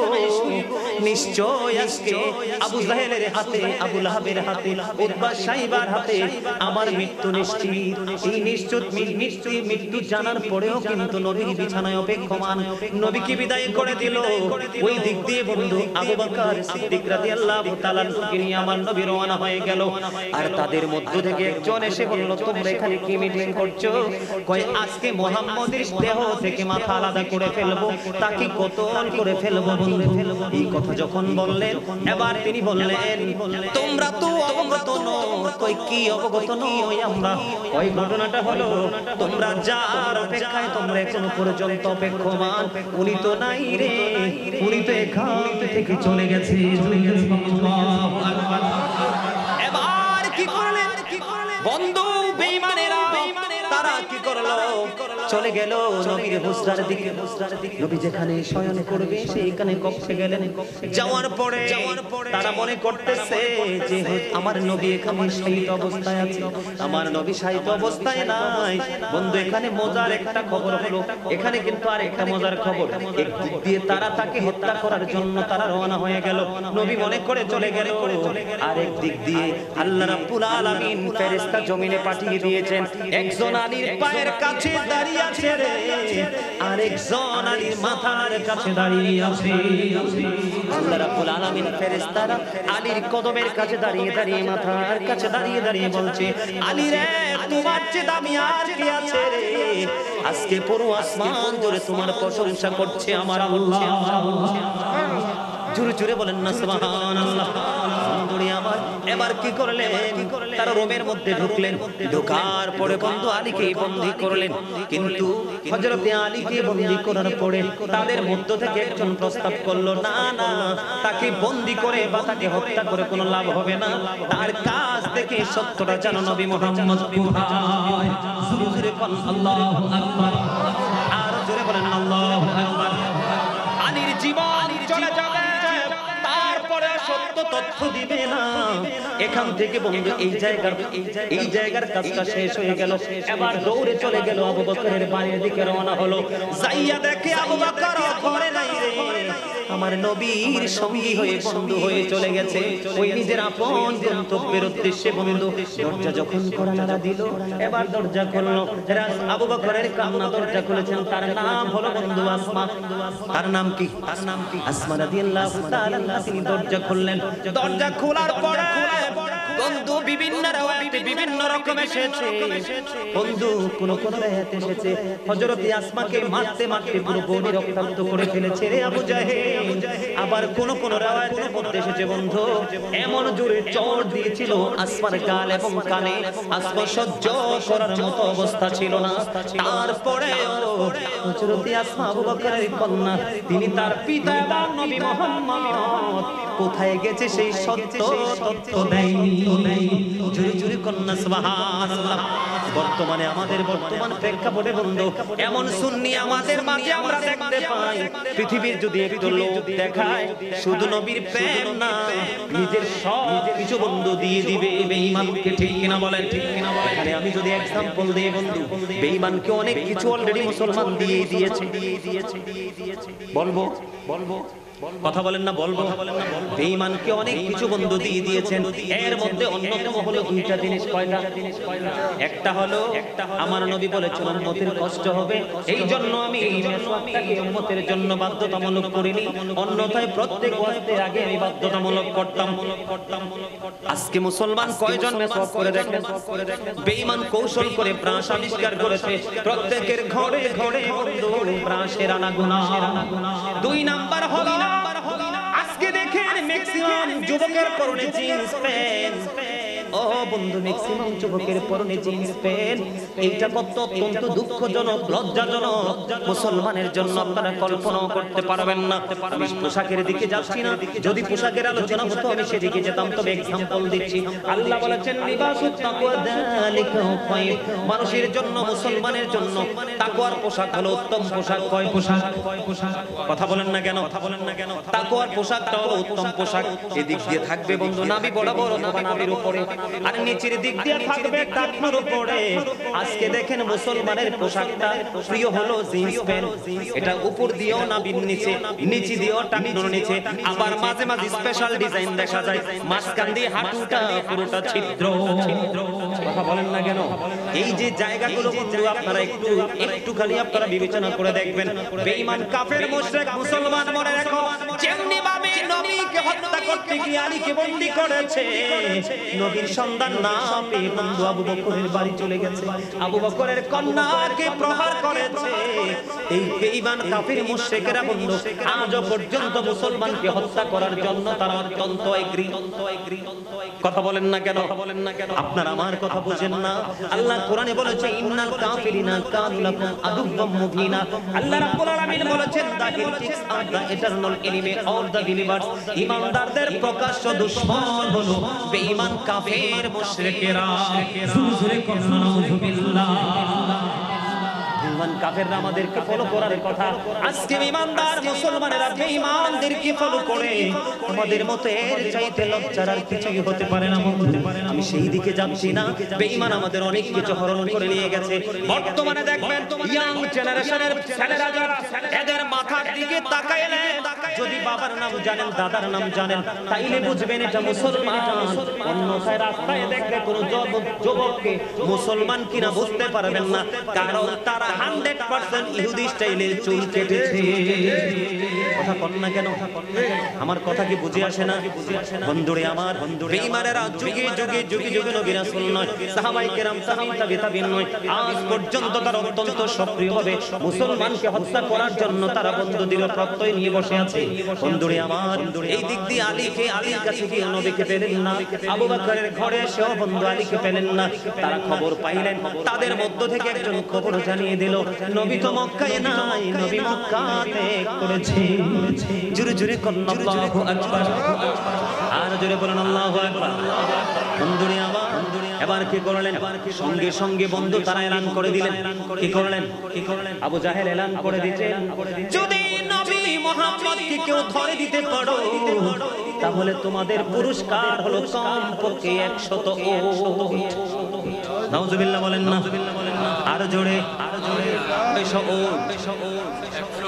নিশ্চয় আজকে আবু জাহেলের হাতে, আবু লাহাবের হাতে, উতবা সাইবার হাতে আমার মৃত্যু নিশ্চিত। এই নিশ্চিত নিশ্চয়ই মৃত্যু জানার পরেও কিন্তু নবীর বিছানায় অপেক্ষমান। নবীকে বিদায় করে দিল। ওই দিক দিয়ে বন্ধু আবু বকর সিদ্দিক রাদিয়াল্লাহু তাআলা কে নিয়ে আমার নবী রওনা হয়ে গেল। আর তাদের মধ্য থেকে একজন এসে বলল, তোমরা এখানে কি মিটিং করছো? কয় আজকে মুহাম্মদের দেহ থেকে মাথা আলাদা করে ফেলবো, তাকে কতল করে ফেলবো বন্ধু। এই কথা যখন বললেন, এবার তিনি বললেন, তোমরা তো অবগত নও। কই কি অবগত নই আমরা? ওই ঘটনাটা হলো, তোমরা যার অপেক্ষায় তোমরা এখনো পর্যন্ত অপেক্ষমান, উনি তো নাই রে, উনি তো এখান থেকে চলে গেছে। এবার কি করলেন বন্ধু? বেঈমানেরা তারা কি করলো? চলে গেল নবীর হুজরার দিকে। নবী যেখানে শয়ন করবে সেইখানে কক্ষে গেলেন। যাওয়ার পরে তারা মনে করতেছে যে আমার নবী এখানে শায়িত অবস্থায় আছে, আমার নবী শায়িত অবস্থায় নাই। বন্ধু, এখানে মজার একটা খবর হলো, এখানে কিন্তু আরেকটা মজার খবর। একদিক দিয়ে তারা তাকে হত্যা করার জন্য তারা রওনা হয়ে গেল, নবী মনে করে চলে গেল। আরেক দিক দিয়ে আল্লাহ রাব্বুল আলামিন ফেরেশতা জমিনে পাঠিয়ে দিয়েছেন। একজন আলীর পায়ের কাছে দাঁড়িয়ে আছে রে, আরেকজন আলীর মাথার কাছে দাঁড়িয়ে আছে। আল্লাহ রাব্বুল আলামিন ফেরেশতারা আলীর কদমের কাছে দাঁড়িয়ে দাঁড়িয়ে মাথার কাছে দাঁড়িয়ে দাঁড়িয়ে বলছে, আলী রে, তোমার চেয়ে দামি আর কি আছে রে? আজকে পুরো আসমান জুড়ে তোমার প্রশংসা করছে আমার আল্লাহ। জোরে জোরে বলেন না সুবহানাল্লাহ। আমার এবার কি করলেন? তারা রোমের মধ্যে ঢুকলেন। ঢোকার পরে বন্ধু আলীকে বন্দী করলেন। কিন্তু হযরতে আলীকে বন্দী করার পরে তাদের মধ্য থেকে একজন প্রস্তাব করলো, না না, তাকে বন্দী করে বা তাকে হত্যা করে কোনো লাভ হবে না, তার কাছ থেকে সত্যটা জানো নবী মুহাম্মদ কোথায়? জোরে জোরে বলেন আল্লাহু আকবার। আর জোরে বলেন আল্লাহু আকবার। আলীর জীবন চলে যাবে, তারপরে সত্য তথ্য দিবে না। এখান থেকে বন্ধু এই জায়গার এই জায়গার কাজটা শেষ হয়ে গেল। এবার দৌড়ে চলে গেল আবু বকরের বাড়ির দিকে রওনা হলো। যাইয়া দেখে আবু বকর ঘরে নাই রে। আমার নবীর সঙ্গী হয়ে বন্ধু হয়ে চলে গেছে ওই নিজের আপন গন্তব্যের উদ্দেশ্যে বন্ধু দরজা যখন কড়া দিল এবার দরজা খুললো আবু বকরের কান্না দরজা খুলেছেন তার নাম হলো বন্ধু আসমা তার নাম কি তার নাম কি আসমা রাদিয়াল্লাহু তাআলা তিনি দরজা খুললেন দরজা খোলার পরে বন্ধু বিভিন্ন রাওয়াতে বিভিন্ন রকম এসেছে বন্ধু কোন কোন রাওয়াতে এসেছে হযরত আসমাকে মারতে মারতে পুরো বডি রক্তাক্ত করে ফেলেছে রে আবু জাহেল আবার কোন কোন রাওয়াতের মধ্যে এসেছে বন্ধু এমন জোরে চড় দিয়েছিল আসমার গাল এবং কানে আসমা সহ্য করার মতো অবস্থা ছিল না তারপরে হযরত আসমা আবু বকরের কন্যা তিনি তার পিতা এবং নবী মুহাম্মদ কোথায় গেছে সেই সত্য তথ্য দেয়নি জোরে জোরে কন্যা সুবহানাল্লাহ বর্তমানে আমাদের বর্তমান প্রেক্ষাপটে বন্ধু এমন সুন্নি আমাদের মাঝে আমরা দেখতে পাই পৃথিবীর যদি একটু লোক দেখায় শুধু নবীর প্রেম না নিজের সব কিছু বন্ধু দিয়ে দিবে বেঈমানকে ঠিক কিনা বলেন ঠিক কিনা বলেন এখানে আমি যদি एग्जांपल দেই বন্ধু বেঈমানকে অনেক কিছু অলরেডি মুসলমান দিয়ে দিয়েছে দিয়ে দিয়েছে দিয়ে দিয়েছে বলবো বলবো কথা বলেন না বলবো বেঈমানকে অনেক কিছু বন্ধু দিয়ে দিয়েছেন এর মধ্যে অন্যতম হলো দুইটা জিনিস কয়টা একটা হলো আমার নবী বলেছেন উম্মতের কষ্ট হবে এইজন্য আমি এই মেসওয়াকটাকে উম্মতের জন্য বাধ্যতামূলক করিনি অন্যথায় প্রত্যেক ওয়াক্তের আগে আমি বাধ্যতামূলক করতাম আজকে মুসলমান কয়জন মেসওয়াক করে দেখেন বেঈমান কৌশল করে ব্রাশ আবিষ্কার করেছে প্রত্যেকের ঘরে ঘরে বন্ধু ব্রাশের আনাগোনা দুই নাম্বার হলো আজকে দেখেন ম্যাক্সিমাম যুবকের পরনে জিন্স প্যান্ট ও বন্ধু ম্যাক্সিমাম যুবকের পরনে জিন্স প্যান্ট এইটা কত অত্যন্ত দুঃখজনক লজ্জাজনক মুসলমানের জন্য আপনারা কল্পনা করতে পারবেন না আমি পোশাকের দিকে যাচ্ছি না যদি পোশাকের আলোচনা হতো আমি সেদিকে যেতাম তবে एग्जांपल দিচ্ছি আল্লাহ বলেছেন লিবাসুত তাকওয়া যালিকা খায়র মানুষের জন্য মুসলমানের জন্য তাকওয়ার পোশাক হলো উত্তম পোশাক কয় পোশাক কথা বলেন না কেন কথা বলেন না কেন তাকওয়ার পোশাকটা হলো উত্তম পোশাক এদিক দিয়ে থাকবে বন্ধু নাভি বরাবর অথবা নাভির উপরে আর নিচের দিক দিয়ে থাকবে টাকনুর উপরে আজকে দেখেন মুসলমানের পোশাকটা প্রিয় হলো জিন্স প্যান্ট এটা উপর দিয়েও নাভির নিচে নিচে দিয়েও টাকনুর নিচে আবার মাঝে মাঝে স্পেশাল ডিজাইন দেখা যায় মাঝখান দিয়ে হাঁটুটা পুরোটা ছিদ্র কথা বলেন না কেন এই যে জায়গাগুলো বন্ধু আপনারা একটু একটু খালি আপনারা বিবেচনা করে দেখবেন বেঈমান কাফের মুশরিক মুসলমান মনে রাখো যেমনি ভাবে নবীকে হত্যা করতে গিয়ে আলীকে বন্দী করেছে নবীর সন্তান না পেয়ে বন্ধু আবু বকরের বাড়ি চলে গেছে আবু বকরের কন্যাকে প্রহার করেছে এই বেঈমান কাফের মুশরিকরা বন্ধু আজও পর্যন্ত মুসলমানকে হত্যা করার জন্য তারা অত্যন্ত এগ্রি কথা বলেন না কেন কথা বলেন না কেন আপনারা আমার কথা বুঝেন না আল্লাহ কোরআনে বলেছে ইন্নাল কাফিরিনা কানু লাকুম আদুওয়াম মুবিনা আল্লাহ রাব্বুল আলামিন বলেছেন the heretics are the eternal enemy of the believers ঈমানদারদের প্রকাশ্য দুশমন হলো বেঈমান কাফের মুশরিকেরা জোরে জোরে কোন নাউযুবিল্লাহ বেঈমান কাফেররা আমাদেরকে ফলো করার কথা আজকে ঈমানদার মুসলমানেরা বেঈমানদেরকে ফলো করে আমাদের মতো এর চাইতে লজ্জার আর কিছুই হতে পারে না আমি সেই দিকে যাচ্ছি না বেঈমান আমাদের অনেক কিছু হরণ করে নিয়ে গেছে বর্তমানে দেখবেন ইয়াং জেনারেশনের ছেলেরা যারা এদের মাথার দিকে তাকাইলে যদি বাবার নাম জানেন দাদার নাম জানেন তাইলে বুঝবেন এটা মুসলমান অন্যথায় রাস্তায় দেখলে কোন যুবককে মুসলমান কিনা বুঝতে পারবেন না কারণ তারা হান্ড্রেড পার্সেন্ট ইহুদি স্টাইলে চুল কেটেছে কথা বল না কেন আমার কথা কি বুঝে আসে না বন্ধুরে আমার বেঈমানেরা যুগে যুগে যুগে যুগে নবী রাসূল নয় সাহাবায়ে কেরাম তাবিঈ তাবিঈন নয় আজ পর্যন্ত তারা অত্যন্ত সক্রিয়ভাবে মুসলমানকে হত্যা করার জন্য তারা বন্ধু দৃঢ় প্রত্যয় নিয়ে বসে আছে বন্ধুরে আমার এই দিক দিয়ে আলীকে আলীর কাছে গিয়ে নবীকে পেলেন না আবু বকরের ঘরে এসেও বন্ধু আলীকে পেলেন না তারা খবর পাইলেন তাদের মধ্য থেকে একজন খবর জানিয়ে দিল নবী তো মক্কায় নাই নবী মক্কা ত্যাগ করেছে জোরে জোরে কোন আল্লাহু আকবার আর জোরে বলেন আল্লাহু আকবার বন্ধুরে আমার এবার কি করলেন সঙ্গে সঙ্গে বন্ধু তারা এলান করে দিলেন কি করলেন কি করলেন আবু জাহেল এলান করে দিয়েছেন যদি নবী মুহাম্মদকে কেউ ধরে দিতে পারো তাহলে তোমাদের পুরস্কার হলো কমপক্ষে একশত উট নাউজুবিল্লাহ বলেন না আর জোরে আর জোরে একশো উট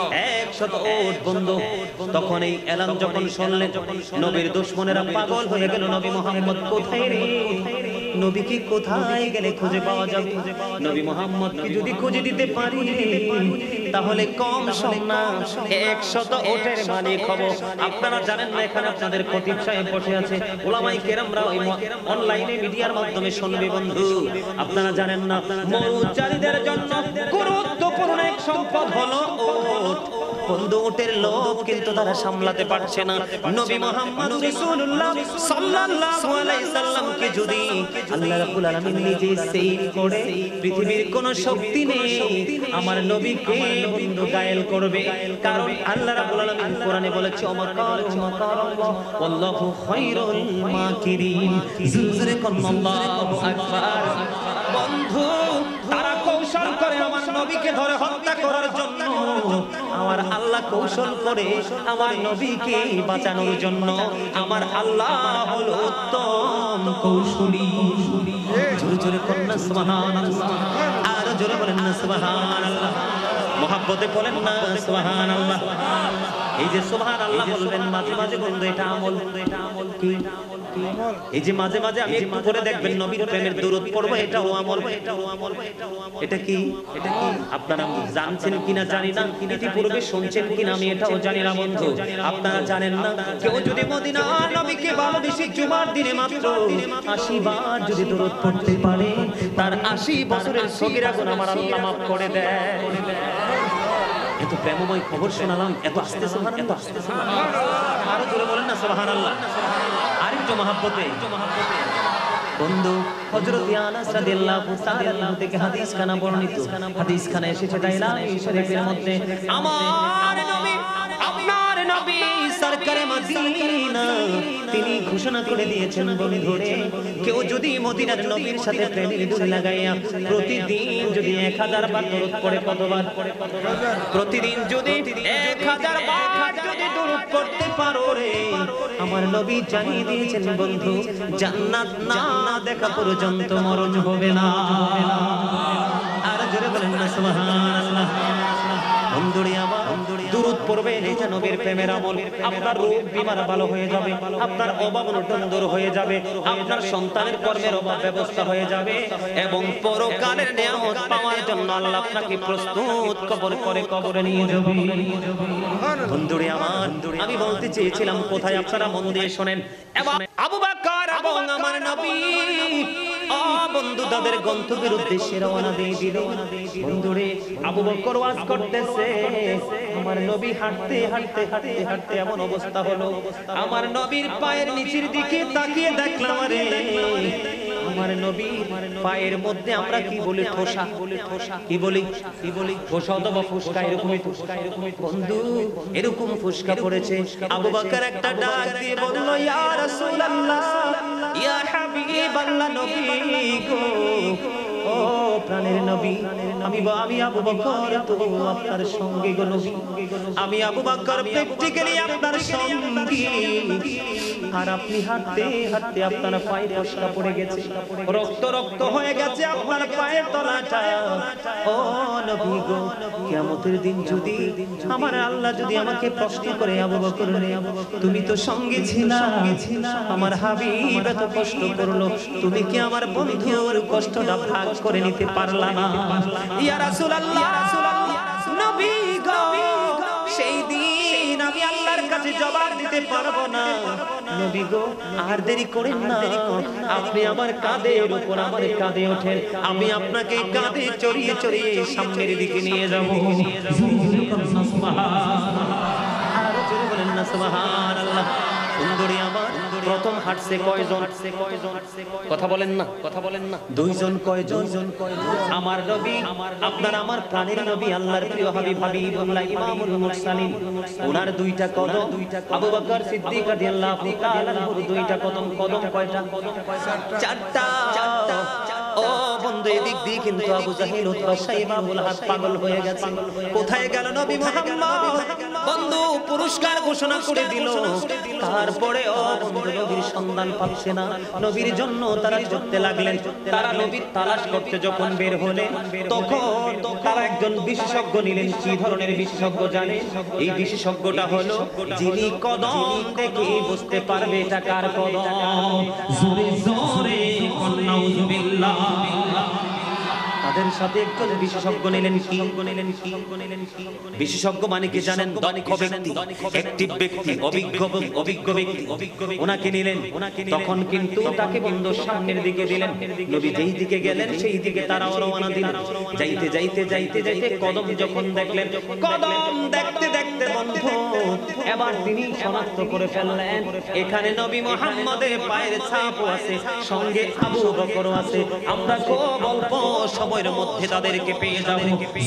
একশত ওট বন্ধু। তখন এই এলান যখন শুনলেন নবীর দুশমনেরা পাগল হয়ে গেল, নবী মুহাম্মদ কোথায় রে, নবীকে কোথায় গেলে খুঁজে পাওয়া যাবে, নবী মুহাম্মদকে যদি খুঁজে দিতে পারি তাহলে কম শোন না একশত ওটের মালিক হব। আপনারা জানেন না এখানে আপনাদের খতিব সাহেব বসে আছে, উলামায়ে কেরামরা ওই অনলাইনে মিডিয়ার মাধ্যমে শুনবে বন্ধু। আপনারা জানেন না মৌচারীদের জন্য গুরুত্বপূর্ণ এক সম্পদ হলো ওট বন্ধু। ওটের লোভ কিন্তু তারা সামলাতে পারছে না। নবী মুহাম্মদ রাসূলুল্লাহ সাল্লাল্লাহু আলাইহি সাল্লামকে যদি আল্লাহ রাব্বুল আলামিন নিজে সেভ করে, পৃথিবীর কোনো শক্তি নেই আমার নবীকে বন্ধু গায়েল করবে। কারণ আল্লাহ রাব্বুল আলামিন কোরআনে বলেছে ওমাকার ওমাকারাল্লাহ ওয়াল্লাহু খায়রুল মাকিরিন। জোরে কোন আল্লাহু আকবার। বন্ধু তারা কৌশল করে আমার নবীকে ধরে হত্যা করার জন্য, আমার আল্লাহ কৌশল করে আমার নবীকে বাঁচানোর জন্য। আমার আল্লাহ হলো উত্তম কৌশলী। জোরে জোরে কন্যা সুবহানাল্লাহ, আর জোরে বলেন না সুবহানাল্লাহ, মহব্বতে বলেন না সুবহানাল্লাহ। এই যে সুবহানাল্লাহ বলবেন মাঝে মাঝে বন্ধু, এটা আমল, এটা আমল কি? এই যে মাঝে মাঝে আমি একটু করে দেখবেন নবীর প্রেমের দরুদ পড়ব, এটাও আমল, এটাও আমল। এটা কি? এটা কি আপনারা জানছেন কিনা জানি না, ইতিপূর্বে শুনছেন কিনা আমি এটাও জানি না বন্ধু। আপনারা জানেন না কেউ যদি মদিনার নবীকে ভালোবেসে জুমার দিনে মাত্র আশি বার যদি দরুদ পড়তে পারে, তার আশি বছরের সগীরা গুনাহ আমার আল্লাহ মাফ করে দেয়। এত প্রেমময় খবর শোনালাম, এত আস্তে সুবহানাল্লাহ, আরো জোরে বলেন না সুবহানাল্লাহ। আরেকটু মহব্বতে বন্ধু, হযরত আনাস রাদিয়াল্লাহু তাআলা থেকে হাদিস খানা বর্ণিত, হাদিস খানা এসেছে দাইলামি শরীফের মধ্যে, আমার নবী আপনার নবী সরকারে মদিনা তিনি ঘোষণা করে দিয়েছেন বন্ধুরে, কেউ যদি মদিনার নবীর সাথে প্রেমের ডোর লাগাইয়া প্রতিদিন যদি এক হাজার বার দরুদ পড়ে, কতবার? প্রতিদিন যদি এক হাজার বার যদি দরুদ পড়তে পারো রে, আমার নবী জানিয়ে দিয়েছেন বন্ধু জান্নাত না দেখা পর্যন্ত মরণ হবে না। আর জোরে বলেন না সুবহানাল্লাহ। বন্ধুরে আমার দুরূদ পড়বেন, এটা নবীর প্রেমের আমল। আপনার রোগ বিমার ভালো হয়ে যাবে, আপনার অভাব অনটন দূর হয়ে যাবে, আপনার সন্তানের কর্মের অভাব ব্যবস্থা হয়ে যাবে, এবং পরকালের নিয়ামত পাওয়ার জন্য আল্লাহ আপনাকে প্রস্তুত কবর করে কবরে নিয়ে যাবে। বন্ধুরে আমার, আমি বলতে চেয়েছিলাম কোথায়, আপনারা মন দিয়ে শোনেন। আবু বকর এবং আমার নবী ও বন্ধু তাদের গন্তব্যের উদ্দেশ্যে রওনা দিয়ে দিল। বন্ধুরে আবু বকর ওয়াজ করতেছে, আমার নবী হাঁটতে হাঁটতে হাঁটতে হাঁটতে এমন অবস্থা হলো, আমার নবীর পায়ের নিচের দিকে তাকিয়ে দেখলাম রে, আমার নবী পায়ের মধ্যে আমরা কি বলি ঠোসা, কি বলি কি বলি ঠোসা অথবা ফুসকা, এরকমই ফুসকা, এরকমই বন্ধু এরকম ফুসকা পড়েছে। আবু বকর একটা ডাক দিয়ে বলল, ইয়া রাসূলুল্লাহ, ইয়া হাবিবাল্লাহ, নবী গো, ও প্রাণের নবী, আমি আমি আবু বকর তো আপনার সঙ্গে গো নবী, আমি আবু বকর প্র্যাকটিক্যালি আপনার সঙ্গী, আর আপনি হাঁটতে হাঁটতে আপনার পায়ে ফসকা পড়ে গেছে, রক্ত রক্ত হয়ে গেছে আপনার পায়ের তলাটা। ও নবী গো, কিয়ামতের দিন যদি আমার আল্লাহ যদি আমাকে প্রশ্ন করে, আবু বকর রে তুমি তো সঙ্গে ছিলা, আমার হাবিব এত কষ্ট করলো, তুমি কি আমার বন্ধুর কষ্টটা ভাগ করে নিতে পারলা না? ইয়া রাসূলুল্লাহ, নবী গো, সেই দিন আমি আল্লাহর কাছে জবাব দিতে পারবো না, নবী গো আর দেরি করেন না, আপনি আমার কাঁধের উপর আমার কাঁধে ওঠেন, আমি আপনাকে কাঁধে চড়িয়ে চড়িয়ে সামনের দিকে নিয়ে যাব। সুবহানাল্লাহ। সুন্দরী আমার প্রথম হাঁটছে কয়জন? কথা বলেন না, কথা বলেন না। দুইজন। কয়জন? আমার নবী, আপনার আমার প্রাণের নবী, আল্লাহর প্রিয় হাবিব হাবিবুল্লাহ ইমামুল মুরসালিন, ওনার দুইটা কদম, আবু বকর সিদ্দিক রাদিয়াল্লাহু তাআলা আনহুর দুইটা কদম। কদম কয়টা? চারটা। ও বন্ধু, এদিক দিয়ে কিন্তু আবু জাহেল, উতবা, শাইবা, আবুল হাব পাগল হয়ে গেছে। কোথায় গেল নবী মুহাম্মদ? বন্ধু পুরস্কার ঘোষণা করে দিল। তারপরে ও বন্ধু নবীর সন্ধান পাচ্ছে না, নবীর জন্য তারা ছুটতে লাগলেন। তারা নবীর তালাশ করতে যখন বের হলেন, তখন তারা একজন বিশেষজ্ঞ নিলেন। কি ধরনের বিশেষজ্ঞ জানেন? এই বিশেষজ্ঞটা হলো যিনি কদম দেখে বুঝতে পারবে এটা কার কদম। জোরে জোরে নাউযুবিল্লাহ। তাদের সাথে একজন বিশেষজ্ঞ নিলেন। কি নিলেন? কি বিশেষজ্ঞ মানে কি জানেন? দক্ষ ব্যক্তি, অ্যাক্টিভ ব্যক্তি, অভিজ্ঞ অভিজ্ঞ ব্যক্তি, ওনাকে নিলেন। তখন কিন্তু তাকে বন্ধু সামনের দিকে দিলেন। নবী যেই দিকে গেলেন সেই দিকে তারাও রওনা দিলেন। যাইতে যাইতে যাইতে যাইতে কদম যখন দেখলেন, কদম দেখতে দেখতে বন্ধু এবার তিনি শনাক্ত করে ফেললেন এখানে নবী মুহাম্মদের পায়ের ছাপও আছে, সঙ্গে আবু বকরও আছে। আমরা খুব অল্প সময়ের মধ্যে তাদেরকে পেয়ে যাব।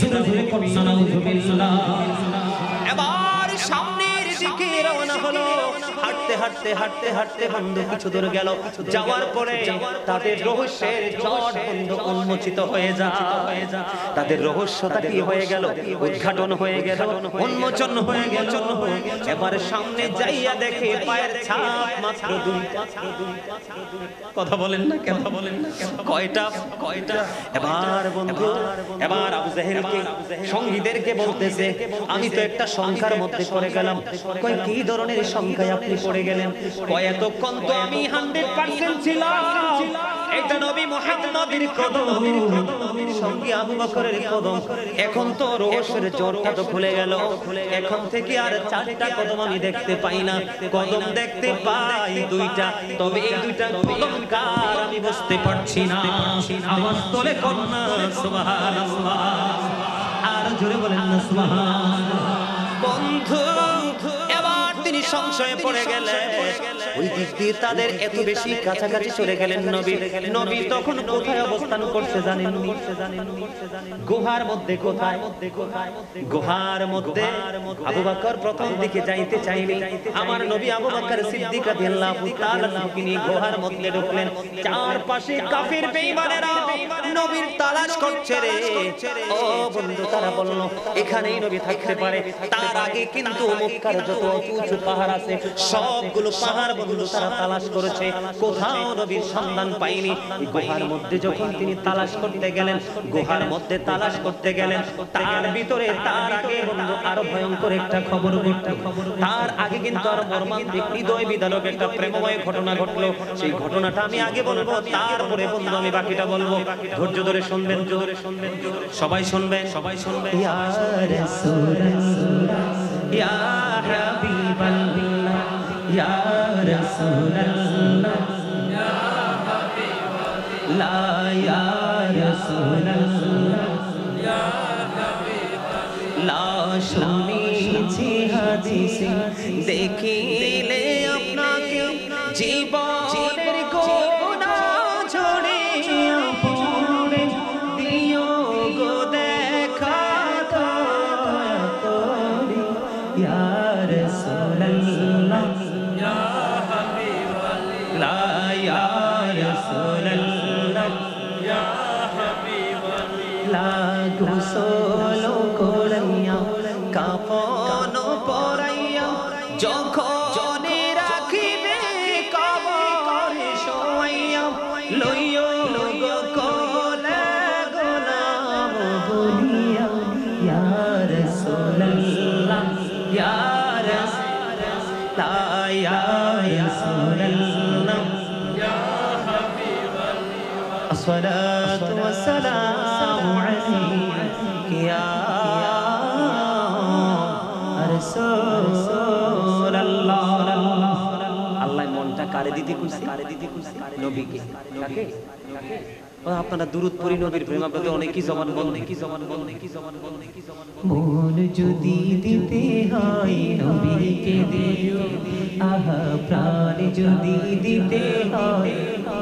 এবার সামনের দিকে রওনা হলো। হাঁটতে হাঁটতে হাঁটতে হাঁটতে বন্ধু কিছু দূর গেল। যাওয়ার পরে তাদের রহস্যের জট বন্ধু উন্মোচিত হয়ে যায়। তাদের রহস্যটা কি হয়ে গেল? উদ্ঘাটন হয়ে গেল, উন্মোচন হয়ে গেল। এবার সামনে যাইয়া দেখে পায়ের ছাপ মাত্র দুইটা। কথা বলেন না কেন? বলেন না কেন? কয়টা? কয়টা? এবার বন্ধু এবার আবু জাহেলকে সঙ্গীদেরকে বলতেছে, আমি তো একটা সংখ্যার মধ্যে পড়ে গেলাম। কয় কি ধরনের সংখ্যায় আপনি পড়ে গেলেন? কয় এতক্ষণ তো আমি হান্ড্রেড পার্সেন্ট ছিলাম এটা নবী মুহাম্মদের কদম, সঙ্গে আবু বকরের কদম। এখন তো রহস্যের জটটা তো খুলে গেল। এখন থেকে আর চারটা কদম আমি দেখতে পাই না, কদম দেখতে পাই দুইটা। তবে এই দুইটা কদম কার আমি বুঝতে পারছি না। আওয়াজ তোলে কন্যা সুবহানাল্লাহ। আর জোরে বলেন না সুবহানাল্লাহ। বন্ধু এবার তিনি সংশয়ে পড়ে গেলেন। ওই দিক দিয়ে তাদের এত বেশি কাছাকাছি চলে গেলেন নবী। নবী তখন কোথায় অবস্থান করছে জানেন? গুহার মধ্যে। কোথায়? গুহার মধ্যে। আবু বকর প্রথম দিকে যাইতে চাইলে আমার নবী আবু বকর সিদ্দিক রাদিয়াল্লাহু তাআলা তিনি গুহার মধ্যে ঢুকলেন। চারপাশে কাফির বেঈমানেরা নবীর তালাশ করছে রে। ও বন্ধু তারা বলল এখানেই নবী থাকতে পারে। তার আগে কিন্তু মক্কার যত উঁচু পাহাড় আছে সবগুলো পাহাড় বন্ধু তারা তালাশ করেছে, কোথাও নবীর সন্ধান পায়নি। গুহার মধ্যে যখন তিনি তালাশ করতে গেলেন, গুহার মধ্যে তালাশ করতে গেলেন, তার ভিতরে তার আগে বন্ধু আরো ভয়ঙ্কর একটা খবর ঘটলো। তার আগে কিন্তু আরো মর্মান্তিক হৃদয় বিদারক একটা প্রেমময় ঘটনা ঘটলো। সেই ঘটনাটা আমি আগে বলবো, তারপরে বন্ধু আমি বাকিটা বলবো। ধৈর্য ধরে শুনবেন, জোরে শুনবেন, সবাই শুনবেন, সবাই শুনবেন। ইয়া রাসূলুল্লাহ ইয়া হাবিবাল্লাহ ইয়া রাসূলুল্লাহ ইয়া হাবিবাল্লাহ ইয়া রাসূলুল্লাহ ইয়া হাবিবাল্লাহ। শুনেছি হাদিসে দেখিলে আপনাকে জীবনের গোনা ঝরিয়া পড়ে দিও গো দেখা দয়া করে ইয়া রাসূলুল্লাহ ইয়া হাবিবাল্লাহ ইয়া রাসূলুল্লাহ ইয়া হাবিবাল্লাহ। গোসল করাইয়া কাফন পরাইয়া যখন রাখিবে কবরে শোয়াইয়া লইও গো কোলে গোলাম বলিয়া ইয়া রাসূলুল্লাহ ইয়া রাসূলুল্লাহ ইয়া রাসূলুল্লাহ ইয়া হাবিবাল্লাহ। আসসালাতু ওয়াসসালামু আলাইকা ইয়া রাসূলুল্লাহ। আল্লাহ মনটা কারে দিতে কইছে? কারে দিতে কইছে? নবীকে। কাকে? কাকে? আপনারা দুরূদ পড়ি নবীর প্রেম আপনাদের অনেকই জবান বল, অনেকই জবান বল, অনেকই জবান বল, অনেকই জবান বল। মন যদি দিতে হয় নবীকে দিও, আহা প্রাণ যদি দিতে হয়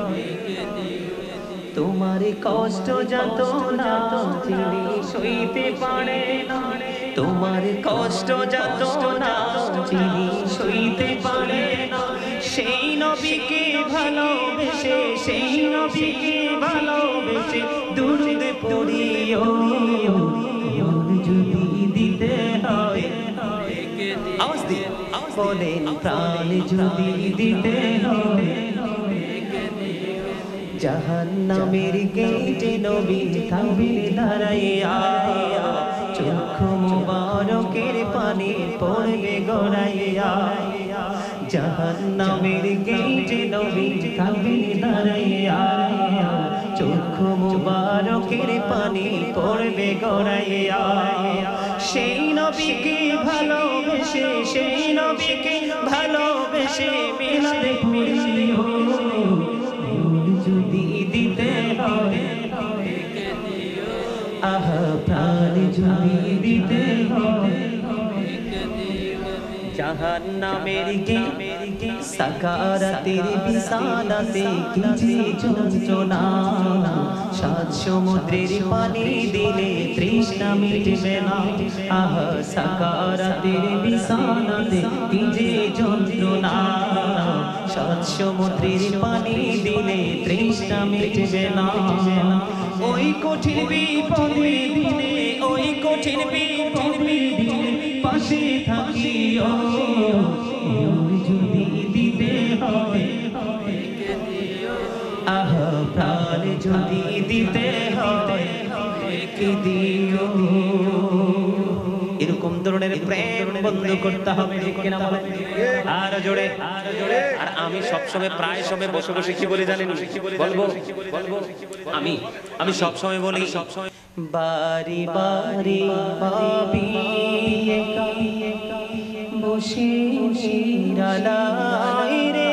তোমার কষ্ট যত না যিনি সইতে পারে না, তোমার কষ্ট যত না যিনি সইতে পারে না, সেই নবীকে ভালোবেসে, সেই নবীকে ভালোবেসে দুরূদ পড়িও। মন যদি দিতে হয় আওয়াজ দিয়ে বলেন প্রাণ যদি দিতে হয় জাহান্নামের গেটে নবী থাকবেন দাঁড়াইয়া চক্ষু মুবারকের পানি পড়বে গড়াইয়া জাহান্নামের গেটে নবী থাকবেন দাঁড়াইয়া চক্ষু মুবারকের পানি পড়বে গড়াইয়া সেই নবীকে ভালোবেসে সেই নবীকে ভালোবেসে মিলাদে পড়িও যদি দিতে হয় আহা প্রাণ যদি দিতে হয় জাহান্নামের গেটে সাকারাতের বিছানাতে কি যে যন্ত্রণা সাত সমুদ্রের পানি দিলে তৃষ্ণা মিটবে না আহা সাকারাতের বিছানাতে কি যে যন্ত্রণা সাত সমুদ্রের পানি দিলে তৃষ্ণা মিটবে না ওই কঠিন বিপদে দিনে ওই কঠিন বিপদে দিনে পাশে থাকিও যদি দিতে হয় আহা প্রাণ যদি দিতে হয় কি দিও এরকম ধরনের প্রেম বন্ধ করতে হবে ঠিক কিনা বলেন আর জোরে আর আমি সব সময় প্রায় সময় বসে বসে কি বলি জানেন বলবো বলবো আমি আমি সব সময় বলি সব সময় বারি বারি পাবি একা বসে নিরালাই রে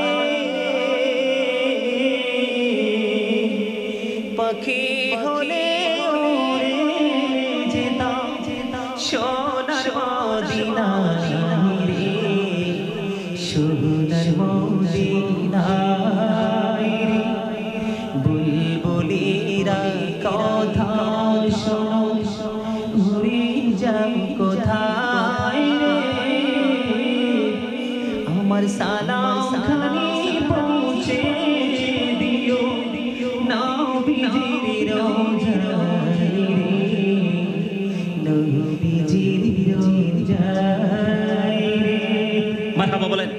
পাখি হলে উড়ে যেতাম সোনার মদিনায় রে সোনার মদিনায় রে বুলবুলিরা কথা শোনো ঘুরে যাও কোথায় রে আমার সালাম খানি পৌঁছে দিও নবীজির রোজায় রে নবীজির রোজায় রে মারহাবা বলেন